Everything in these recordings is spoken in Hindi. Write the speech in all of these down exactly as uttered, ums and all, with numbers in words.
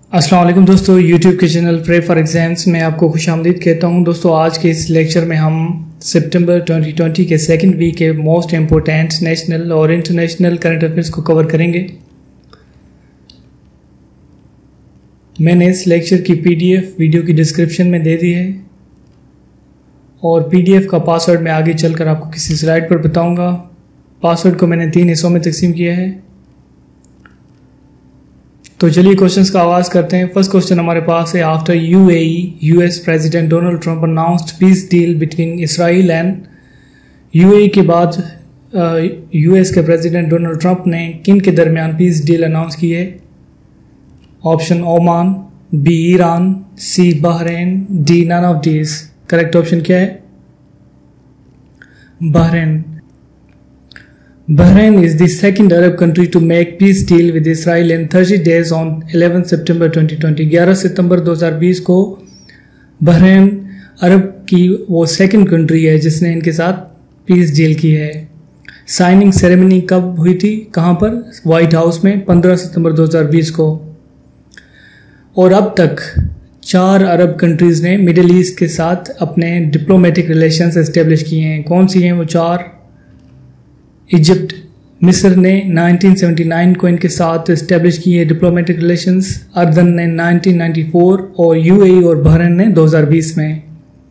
अस्सलाम वालेकुम दोस्तों, यूट्यूब के चैनल प्रे फॉर एग्जाम्स में आपको खुशामदीद कहता हूं। दोस्तों, आज के इस लेक्चर में हम सितंबर दो हज़ार बीस के सेकंड वीक के मोस्ट इम्पोर्टेंट नेशनल और इंटरनेशनल करंट अफेयर्स को कवर करेंगे। मैंने इस लेक्चर की पीडीएफ वीडियो की डिस्क्रिप्शन में दे दी है और पीडीएफ का पासवर्ड मैं आगे चलकर आपको किसी स्लाइड पर बताऊंगा। पासवर्ड को मैंने तीन हिस्सों में तकसीम किया है। तो चलिए क्वेश्चंस का आगाज करते हैं। फर्स्ट क्वेश्चन हमारे पास है, after UAE US president Donald Trump announced peace deal between Israel and UAE के बाद यूएस के प्रेसिडेंट डोनाल्ड ट्रंप ने किन के दरमियान पीस डील अनाउंस की है? Option Oman, B Iran, C Bahrain, D none of these. Correct option क्या है? Bahrain. Bahrain is the second Arab country to make peace deal with Israel in thirty days on eleventh September twenty twenty। ग्यारह सितंबर दो हज़ार बीस को बहरीन अरब की वो सेकंड कंट्री है जिसने इनके साथ पीस डील की है। साइनिंग सेरेमनी कब हुई थी, कहाँ पर? वाइट हाउस में पंद्रह सितंबर दो हज़ार बीस को। और अब तक चार अरब कंट्रीज़ ने मिडिल ईस्ट के साथ अपने डिप्लोमेटिक रिलेशंस एस्टेब्लिश किए हैं। कौन सी हैं वो चार? इजिप्ट, मिस्र ने नाइनटीन सेवेंटी नाइन को इनके साथ इस्टेब्लिश किए डिप्लोमेटिक रिलेशंस, अर्दन ने नाइनटीन नाइंटी फोर और यूएई और बहरीन ने दो हज़ार बीस में।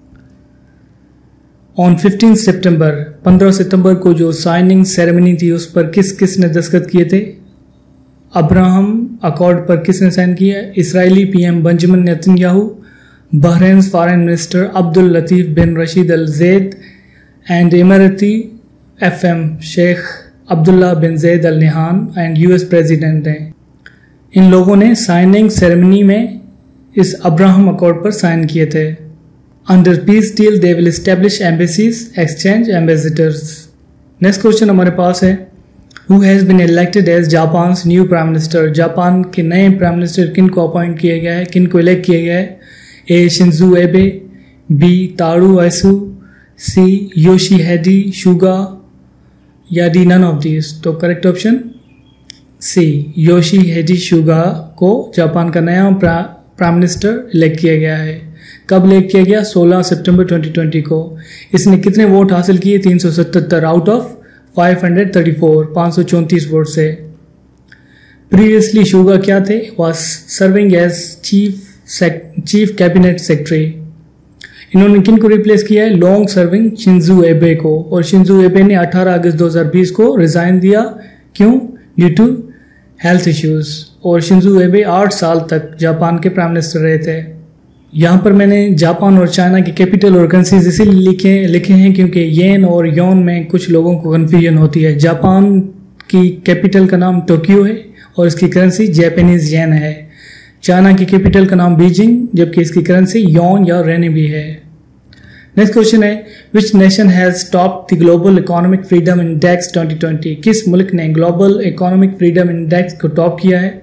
ऑन फिफ्टीन सितंबर पंद्रह सितंबर को जो साइनिंग सेरेमनी थी उस पर किस किस ने दस्तखत किए थे? अब्राहम अकॉर्ड पर किसने साइन किया? Israeli PM Benjamin Netanyahu, Bahrain foreign minister Abdul Latif bin Rashid Al Zayed and Emirati FM Sheikh Abdullah bin Zayed Al Nahyan and US president हैं। इन लोगों ने साइनिंग सेरेमनी में इस अब्राहम अकॉर्ड पर साइन किए थे। Under peace deal they will establish embassies, exchange ambassadors. Next question हमारे पास है, who has been elected as Japan new prime minister. Japan के नए प्राइम मिनिस्टर किन को अपॉइंट किया गया है, किन को इलेक्ट किया गया है? ए शिंजो एबे, बी तारू आइसू, सी योशिहिदे सुगा या डी नन ऑफ दीज। तो correct option C, Yoshihide Suga को जापान का नया प्राइम मिनिस्टर इलेक्ट किया गया है। कब इलेक्ट किया गया? सोलह सितंबर दो हज़ार बीस को। इसने कितने वोट हासिल किए? तीन सौ सतहत्तर आउट ऑफ पाँच सौ चौंतीस, पाँच सौ चौंतीस वोट से। प्रीवियसली सुगा क्या थे? Was serving as chief chief cabinet secretary. इन्होंने किन को रिप्लेस किया है? लॉन्ग सर्विंग शिंजो एबे को। और शिंजो एबे ने अठारह अगस्त दो हज़ार बीस को रिजाइन दिया। क्यों? Due to health issues. और शिंजो एबे आठ साल तक जापान के प्राइम मिनिस्टर रहे थे। यहाँ पर मैंने जापान और चाइना की कैपिटल और करेंसीज इसीलिए लिखे लिखे हैं क्योंकि येन और योन में कुछ लोगों को कन्फ्यूजन होती है। जापान की कैपिटल का नाम टोक्यो है और इसकी करेंसी जापानीज येन है। चाइना की कैपिटल का नाम बीजिंग जबकि इसकी करेंसी योन या रेनिबी है। नेक्स्ट क्वेश्चन है, which nation has topped the global economic freedom index twenty twenty. किस मुल्क ने ग्लोबल इकोनॉमिक फ्रीडम इंडेक्स को टॉप किया है?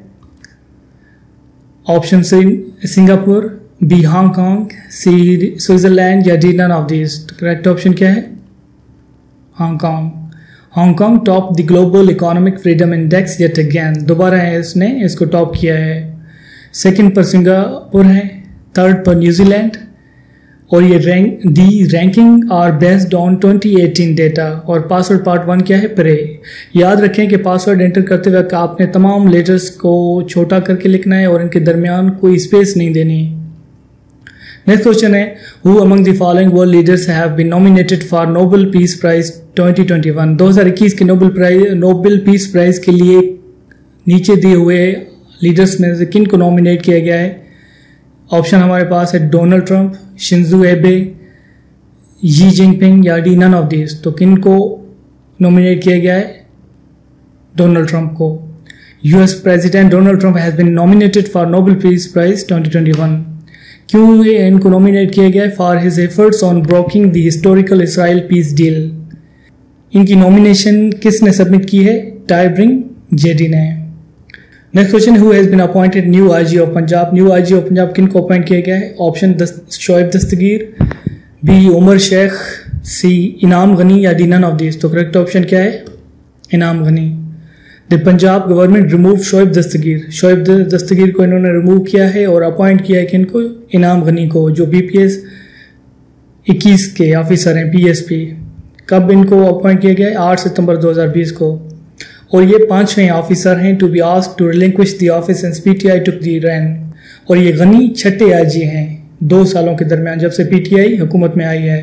Option C Singapore, B Hong Kong, C Switzerland या D none of these. Correct option क्या है? Hong Kong. Hong Kong top the global economic freedom index yet again. दोबारा है इसने इसको टॉप किया है। सेकंड पर सिंगापुर है, थर्ड पर न्यूजीलैंड। और ये rank the ranking are based on twenty eighteen data. और पासवर्ड पार्ट वन क्या है? प्रे। याद रखें कि पासवर्ड एंटर करते वक्त आपने तमाम लेटर्स को छोटा करके लिखना है और इनके दरमियान कोई स्पेस नहीं देनी। नेक्स्ट क्वेश्चन है, who among the following world leaders have been nominated for Nobel peace prize twenty twenty one. दो हज़ार इक्कीस के Nobel prize Nobel peace prize के लिए नीचे दिए हुए लीडर्स में से किन को नॉमिनेट किया गया है? ऑप्शन हमारे पास है डोनाल्ड ट्रंप, शिंजो एबे, यी जिनपिंग या डी नन ऑफ दीज। तो किन को नॉमिनेट किया गया है? डोनाल्ड ट्रंप को। US president Donald Trump has been nominated for Nobel peace prize twenty twenty one. क्यों इनको नॉमिनेट किया गया है? For his efforts on broking the historical Israel peace deal. इनकी नॉमिनेशन किसने सबमिट की है? टाइब्रिंग जेडी ने। Next question, who has been appointed new IG of Punjab. New IG of Punjab किन को अपॉइंट किया गया है? Option Shoaib Dastgir, B Umar Sheikh, C Inam Ghani या डी नन ऑफ दीज। तो करेक्ट ऑप्शन क्या है? Inam Ghani. The Punjab government remove Shoaib Dastgir, Shoaib Dastgir को इन्होंने रिमूव किया है और अपॉइंट किया है कि इनको इनाम गनी को, जो बीपीएस इक्कीस के ऑफिसर हैं, पीएसपी। कब इनको अपॉइंट किया गया है? आठ सितंबर दो हज़ार बीस को। और ये पांचवें ऑफिसर हैं to be asked to relinquish the office since PTI took the rein. और ये गनी छठे आईजी हैं दो सालों के दरमियान जब से पीटीआई हुकूमत में आई है।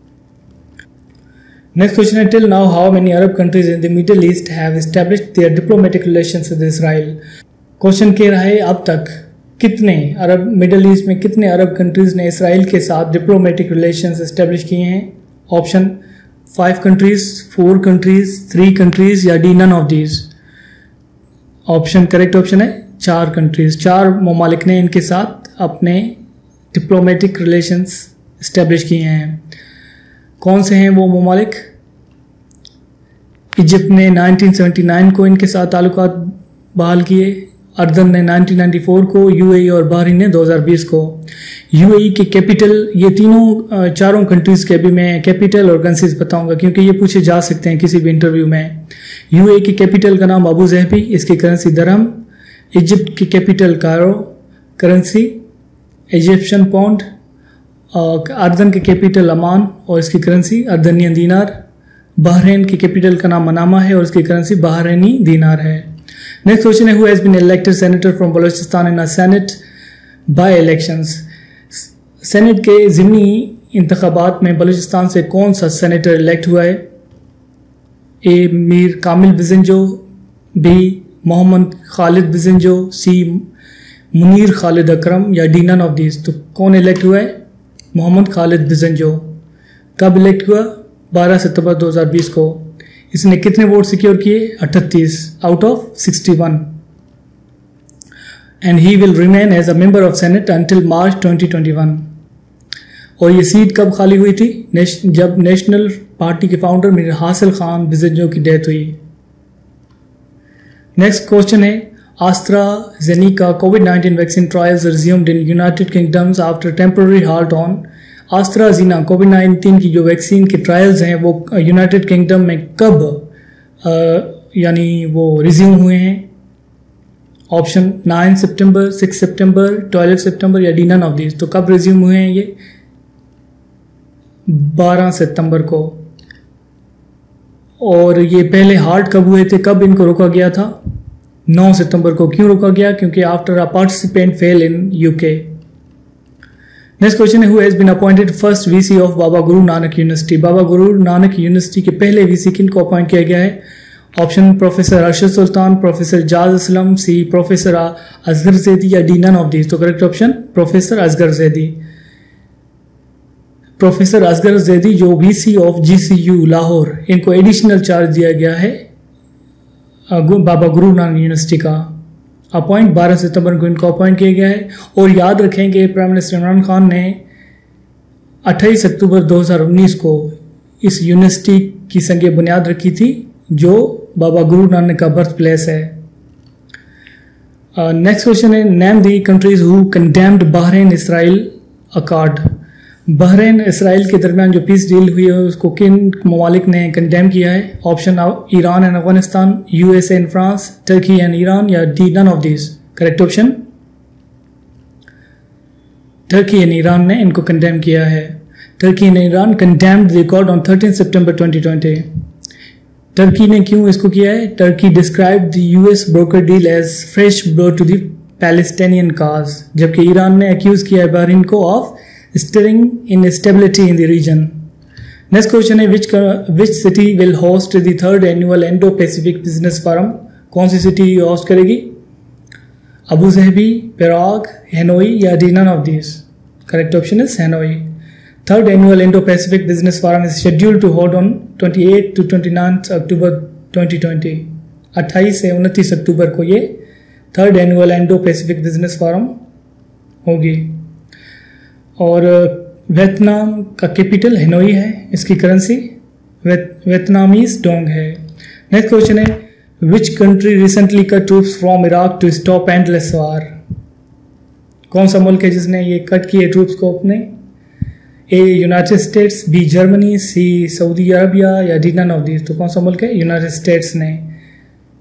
नेक्स्ट क्वेश्चन है, till now how many Arab countries in the Middle East have established their diplomatic relations with Israel. Question कह रहा है अब तक कितने अरब मिडिल ईस्ट में कितने अरब कंट्रीज ने इसराइल के साथ डिप्लोमेटिक रिलेशंस एस्टैब्लिश किए हैं। Option five countries, four countries, three countries या D none of these. Option correct option है चार कंट्रीज, चार ममालिक ने इनके साथ अपने डिप्लोमेटिक रिलेशंस एस्टैब्लिश किए हैं। कौन से हैं वो ममालिक? इजिप्ट ने नाइनटीन सेवेंटी नाइन को इनके साथ ताल्लुकात बहाल किए, अर्दन ने नाइनटीन नाइंटी फोर को, यूएई और बहरीन ने दो हज़ार बीस को। यूएई के कैपिटल, ये तीनों चारों कंट्रीज के अभी मैं कैपिटल और करेंसीज बताऊंगा क्योंकि ये पूछे जा सकते हैं किसी भी इंटरव्यू में। यूएई की कैपिटल का नाम अबू ज़हबी, इसकी करेंसी दरहम। इजिप्ट की capital Cairo, currency Egyptian pound. अर्दन के कैपिटल अमान और इसकी करेंसी अर्दनियन दीनार। बहरीन की कैपिटल का नाम मनामा है और इसकी करेंसी बहरीनी दीनार है। नेक्स्ट क्वेश्चन है, who has been elected senator from Balochistan in a senate by elections. Senate के ज़िमनी इंतखाबात में बलूचिस्तान से कौन सा सेनेटर इलेक्ट हुआ है? A Mir Kamil Bizenjo, B Mohammad Khalid Bizenjo, C Munir Khalid Akram या डी नन ऑफ दीज। तो कौन इलेक्ट हुआ है? मोहम्मद खालिद बिजंजो। कब इलेक्ट हुआ? बारह सितंबर दो हज़ार बीस को। इसने कितने वोट सिक्योर किए? अड़तीस आउट ऑफ इकसठ। And he will remain as a member of senate until March twenty twenty one. और ये सीट कब खाली हुई थी? नेश, जब नेशनल पार्टी के फाउंडर मीर हासिल खान बिजंजो की डेथ हुई। नेक्स्ट क्वेश्चन है, AstraZeneca COVID nineteen vaccine trials resumed in United Kingdoms after temporary halt on. AstraZeneca COVID nineteen की जो वैक्सीन के ट्रायल्स हैं वो यूनाइटेड किंगडम में कब यानी वो रिज्यूम हुए हैं? ऑप्शन नाइन सितंबर, सिक्स सितंबर, ट्वेल्व सितंबर या डी नन ऑफ दीज। तो कब रिज्यूम हुए हैं ये? बारह सितंबर को। और ये पहले हार्ट कब हुए थे, कब इनको रोका गया था? नौ सितंबर को। क्यों रोका गया? क्योंकि after a participant fell in UK. Next question है, who has been appointed first VC of Baba Guru Nanak university. Baba Guru Nanak university के पहले वीसी किन को अपॉइंट किया गया है? Option professor Arshad Sultan, professor Jaz Aslam, C professor Asghar Zaidi या डी नन ऑफ दीज। तो correct option professor Asghar Zaidi. Professor Asghar Zaidi जो वीसी ऑफ जीसीयू लाहौर, इनको एडिशनल चार्ज दिया गया है बाबा गुरु नानक यूनिवर्सिटी का। अपॉइंट बारह सितंबर को इनको अपॉइंट किया गया है। और याद रखें कि प्राइम मिनिस्टर इमरान खान ने अट्ठाईस अक्टूबर दो हज़ार उन्नीस को इस यूनिवर्सिटी की संग बुनियाद रखी थी जो बाबा गुरु नानक का बर्थ प्लेस है। नेक्स्ट क्वेश्चन है, name the countries who condemned Bahrain Israel accord. Bahrain Israel के दरमियान जो पीस डील हुई है उसको किन ममालिक ने कंडेम किया है? Option Iran and Afghanistan, USA and France, Turkey and Iran या D none of these. Correct option Turkey and Iran ने इनको कंडेम किया है। Turkey and Iran condemned the accord on thirteen सितंबर ट्वेंटी ट्वेंटी। टर्की ने क्यों इसको किया है? Turkey described the US broker deal as fresh blow to the Palestinian cause, जबकि ईरान ने अक्यूज किया है बहरीन को of stirring instability in the region. Next question है, which which city will host the third annual Indo-Pacific Business Forum? कौन सी सिटी होस्ट करेगी? अबू ज़हबी, पेराग, हैनोई या D none of these. Correct option is Hanoi. Third annual Indo-Pacific Business Forum is scheduled to hold on twenty-eighth to twenty-ninth October twenty twenty. अट्ठाईस से उनतीस अक्टूबर को ये third annual Indo-Pacific Business Forum होगी। और वियतनाम का कैपिटल हैनोई है, इसकी करेंसी वियतनामीज डोंग है। नेक्स्ट क्वेश्चन है, which country recently cut troops from Iraq to stop endless war. कौन सा मुल्क है जिसने ये कट किए ट्रूप्स को अपने? A United States, B Germany, C Saudi Arabia या डी नन ऑफ दीज। तो कौन सा मुल्क है? यूनाइटेड स्टेट्स ने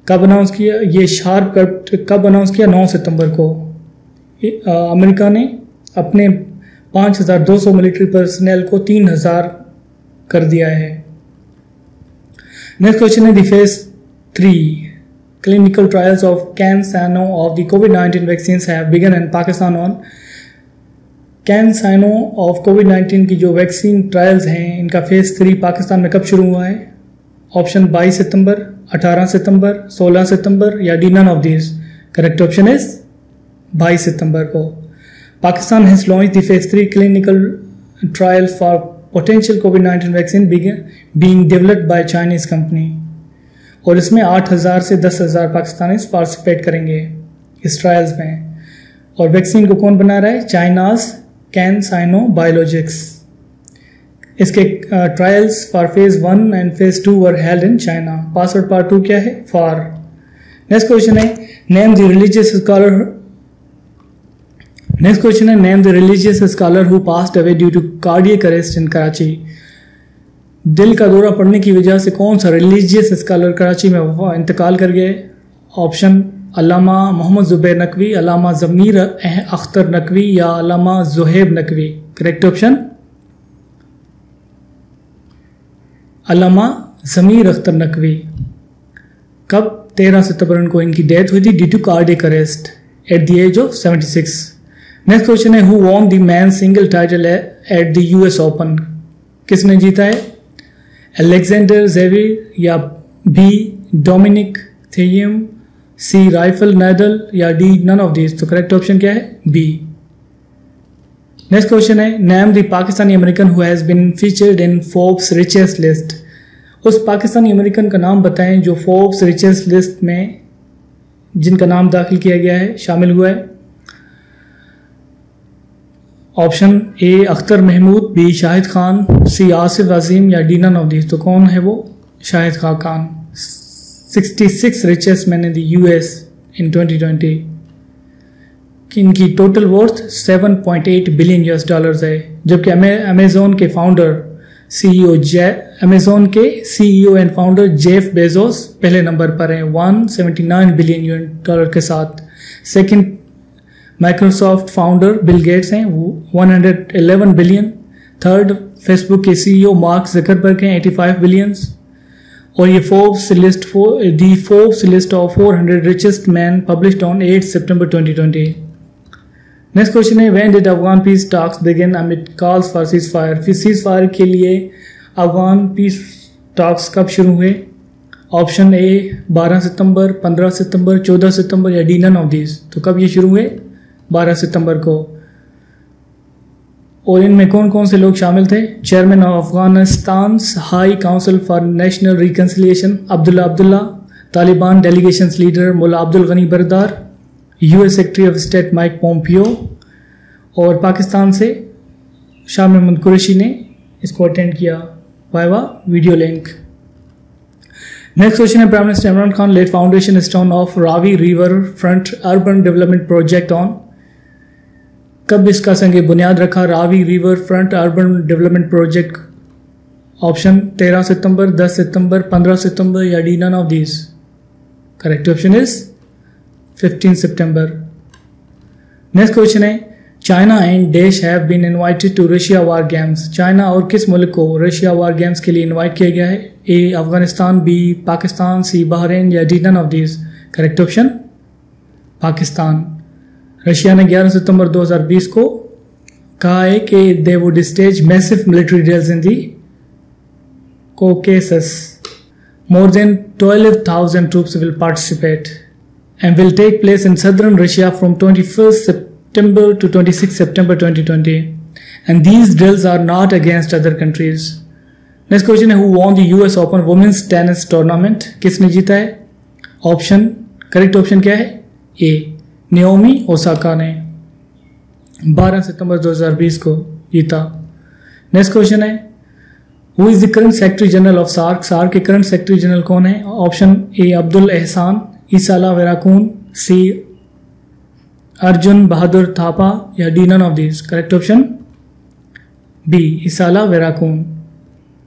कब अनाउंस किया? ये शार्प कट कब अनाउंस किया? नौ सितंबर को। अमेरिका ने अपने पाँच हज़ार दो सौ मिलिट्री पर्सनल को तीन हज़ार कर दिया है। नेक्स्ट क्वेश्चन है the phase three clinical trials of CanSino of the COVID nineteen vaccines have begun in Pakistan on CanSino of COVID nineteen की जो वैक्सीन ट्रायल्स हैं इनका फेज थ्री पाकिस्तान में कब शुरू हुआ है? ऑप्शन बाईस सितंबर, अठारह सितंबर, सोलह सितंबर या D none of this. Correct option is बाईस सितंबर को। Pakistan has launch the phase three clinical trial for potential COVID nineteen vaccine being developed by Chinese company, और इसमें आठ हज़ार से दस हज़ार पाकिस्तानी पार्टिसिपेट करेंगे इस ट्रायल्स में। और वैक्सीन को कौन बना रहा है? China's CanSino Biologics. इसके trials for phase one and phase two were held in China. Password part two क्या है? फॉर। नेक्स्ट क्वेश्चन है name the religious scholar next question है name the religious scholar who passed away due to cardiac arrest in Karachi. दिल का दौरा पड़ने की वजह से कौन सा रिलीजियस स्कॉलर कराची में इंतकाल कर गए? ऑप्शन अल्लामा मोहम्मद ज़ुबैर नकवी, अल्लामा ज़मीर अख्तर नकवी या अल्लामा ज़ुहैब नकवी। Correct option Allama Zameer Akhtar Naqvi. कब? तेरह सितंबर को इनकी डेथ हुई थी due to cardiac arrest at the age of seventy six. Next question है who won the man single title at the US Open. किसने जीता है? अलेक्जेंडर ज़ेवियर या B Dominic Thiem, C Rafael Nadal या डी नन ऑफ दिस। तो करेक्ट ऑप्शन क्या है? बी। नेक्स्ट क्वेश्चन है name the Pakistani American who has been featured in Forbes richest list. उस पाकिस्तानी अमेरिकन का नाम बताएं जो फोर्ब्स रिचेस्ट लिस्ट में जिनका नाम दाखिल किया गया है, शामिल हुआ है। Option A Akhtar Mahmood, B Shahid Khan, C Asif Azeem या डी नन ऑफ दिस। तो कौन है वो? Shahid Khan. Sixty six richest man in the US in twenty twenty. इनकी total worth seven point eight billion US dollars है। जबकि अमेजोन के फाउंडर सीईओ अमेजोन के CEO and founder Jeff Bezos पहले नंबर पर हैं one seventy nine billion US dollar के साथ। Second Microsoft founder Bill Gates हैं one hundred eleven billion. Third Facebook के सीईओ मार्क ज़करबर्ग हैं एटी फाइव बिलियंस। और ये Forbes list the Forbes list of four hundred richest man published on eight सितंबर ट्वेंटी ट्वेंटी। नेक्स्ट क्वेश्चन है when did Afghan peace talks begin amid calls for cease fire. फिर सीज फायर के लिए अफगान पीस टॉक्स कब शुरू हुए? ऑप्शन ए बारह सितंबर, पंद्रह सितंबर, चौदह सितंबर या डी नन ऑफ दिस। तो कब ये शुरू हुए? बारह सितंबर को। और इनमें कौन कौन से लोग शामिल थे? Chairman of Afghanistan high council for national reconciliation Abdullah Abdullah, Taliban delegation leader Mullah Abdul Ghani Baradar, US secretary of state Mike Pompeo और पाकिस्तान से शाह महमूद कुरैशी ने इसको अटेंड किया via video link. Next question है prime minister Imran Khan laid foundation stone of Ravi river front urban development project on. कब इसका संग बुनियाद रखा? Ravi river front urban development project. Option तेरह सितंबर, दस सितंबर, पंद्रह सितंबर या D none of this. Correct option is fifteen सितंबर। नेक्स्ट क्वेश्चन है China and dash have been invited to Russia war games. China और किस मुल्क को रशिया वार गेम्स के लिए इनवाइट किया गया है? A Afghanistan, B Pakistan, C Bahrain या D none of this. Correct option Pakistan. Russia ने ग्यारह सितंबर दो हज़ार बीस को कहा है कि they would stage massive military drills in the Caucasus. More than twelve thousand troops will participate and will take place in southern Russia from twenty-first September to twenty-sixth September twenty twenty. And these drills are not against other countries. Next question है who won the U S Open Women's Tennis Tournament? किसने जीता है? ऑप्शन करेक्ट ऑप्शन क्या है? ए नियोमी ओसाका ने बारह सितंबर दो हज़ार बीस को जीता। नेक्स्ट क्वेश्चन है who is the current secretary general of SAARC. SAARC के करंट सेक्रेटरी जनरल कौन है? ऑप्शन ए अब्दुल एहसान, ईसाला वेराकून, सी अर्जुन बहादुर थापा या D none of this. Correct option B Esala Weerakoon.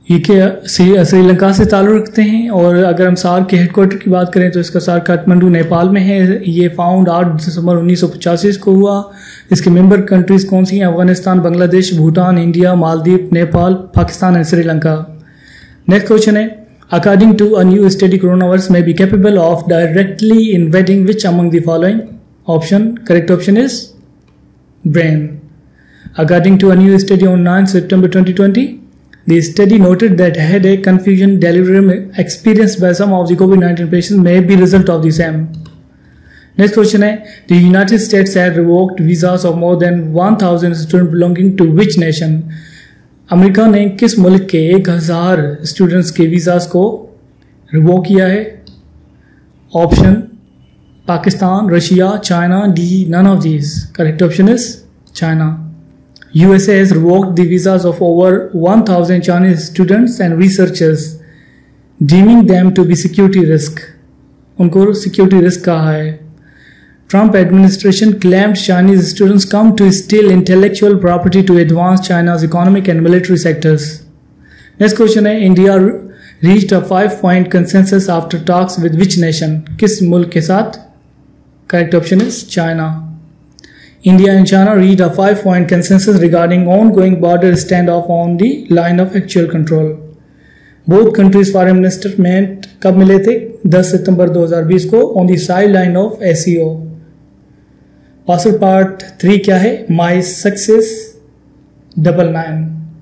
ये के श्रीलंका से ताल्लुक़ रखते हैं। और अगर हम सार्क के हेडक्वार्टर की बात करें तो इसका सार्क काठमांडू नेपाल में है। ये फाउंड आठ दिसंबर उन्नीस सौ पचासी को हुआ। इसके मेंबर कंट्रीज़ कौन सी हैं? Afghanistan, Bangladesh, Bhutan, India, Maldives, Nepal, Pakistan and Sri Lanka. Next question है, according to a new study corona virus may be capable of directly invading which among the following? Option, correct option is brain. According to a new study on ninth September twenty twenty, the study noted that headache, confusion, delirium experienced by some of the COVID nineteen patients may be result of the same. Next question है, the United States had revoked visas of more than one thousand students belonging to which nation? America ने किस मुल्क के एक हज़ार स्टूडेंट्स के वीज़ास को रिवोक किया है? Option, Pakistan, Russia, China, D none of these. Correct option is China. U S A has revoked the visas of over one thousand Chinese students and researchers, deeming them to be security risk. उनको security risk कहा है। Trump administration claimed Chinese students come to steal intellectual property to advance China's economic and military sectors. Next question है, India reached a five-point consensus after talks with which nation? किस मुल्क के साथ? Correct option is China. India and China reached a five-point consensus regarding ongoing border standoff on the line of actual control. Both countries' foreign minister met कब मिले थे? दस सितंबर दो हज़ार बीस को on the sideline of S C O. Password part three क्या है? My success double nine.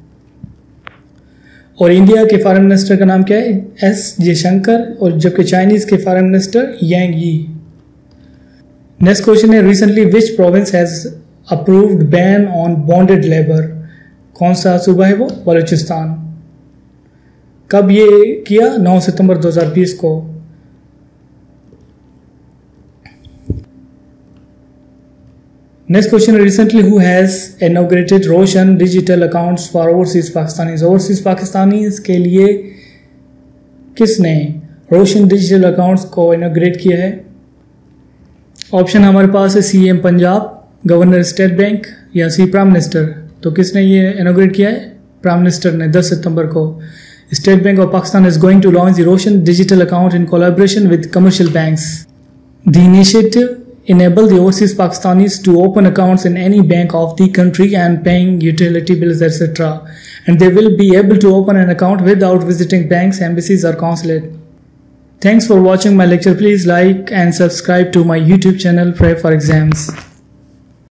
और इंडिया के फॉरेन मिनिस्टर का नाम क्या है? एस जयशंकर। और जबकि चाइनीज के foreign minister Yang Yi. Next question है, recently which province has approved ban on bonded labour? कौन सा सूबा है वो? बलूचिस्तान। कब ये किया? नौ सितंबर दो हज़ार बीस को। Next question, recently who has inaugurated Roshan digital accounts for overseas Pakistanis? overseas Pakistanis के लिए किसने रोशन डिजिटल अकाउंट्स को इनोग्रेट किया है? ऑप्शन हमारे पास है C M Punjab, governor state bank या सी प्राइम मिनिस्टर। तो किसने ये इनोग्रेट किया है? प्राइम मिनिस्टर ने दस सितंबर को। State bank of Pakistan is going to launch the Roshan digital account in collaboration with commercial banks. The initiative enable the overseas Pakistanis to open accounts in any bank of the country and paying utility bills, et cetera. And they will be able to open an account without visiting banks, embassies or consulate. Thanks for watching my lecture. Please like and subscribe to my YouTube channel Pray for Exams.